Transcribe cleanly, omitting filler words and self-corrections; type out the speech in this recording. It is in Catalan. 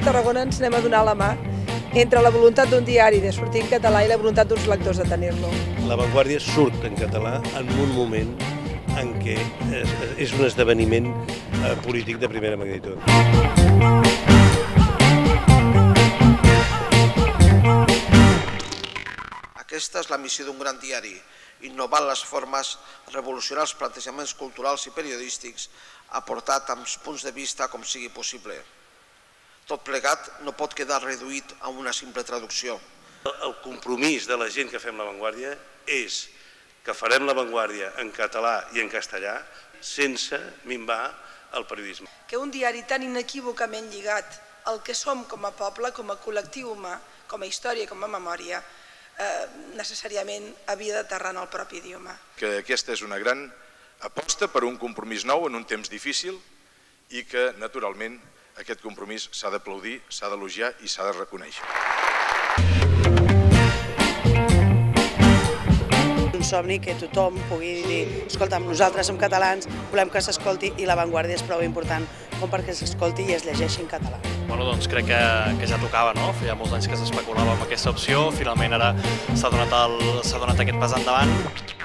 Tarragona ens anem a donar la mà entre la voluntat d'un diari de sortir en català i la voluntat d'uns lectors de tenir-lo. La Vanguardia surt en català en un moment en què és un esdeveniment polític de primera magnitud. Aquesta és la missió d'un gran diari, innovar les formes, revolucionar els plantejaments culturals i periodístics, aportar tants punts de vista com sigui possible. Tot plegat no pot quedar reduït a una simple traducció. El compromís de la gent que fem La Vanguardia és que farem La Vanguardia en català i en castellà sense minvar el periodisme. Que un diari tan inequívocament lligat al que som com a poble, com a col·lectiu humà, com a història, com a memòria, necessàriament havia d'aterrar en el propi idioma. Que aquesta és una gran aposta per un compromís nou en un temps difícil i que, naturalment, aquest compromís s'ha d'aplaudir, s'ha d'elogiar i s'ha de reconèixer. Un somni que tothom pugui dir, escolta, nosaltres som catalans, volem que s'escolti i La Vanguardia és prou important com perquè s'escolti i es llegeixi en català. Bueno, doncs crec que ja tocava, no? Feia molts anys que s'especulava amb aquesta opció, finalment ara s'ha donat aquest pas endavant.